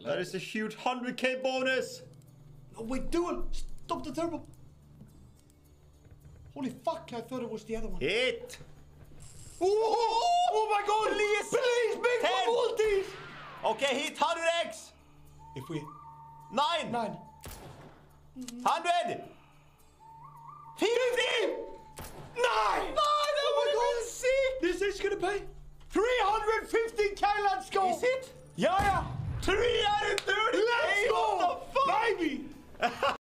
That is a huge 100k bonus. No, wait, duel. Stop the turbo. Holy fuck, I thought it was the other one. Hit. Oh my god, Please. please, big 10. multis. Okay, hit 100x. If we... 9. 9. 100. 50. 9. That would have been sick. This is gonna pay 350k, let's go. Is it? Yeah. 330. Let's go, What the fuck? baby.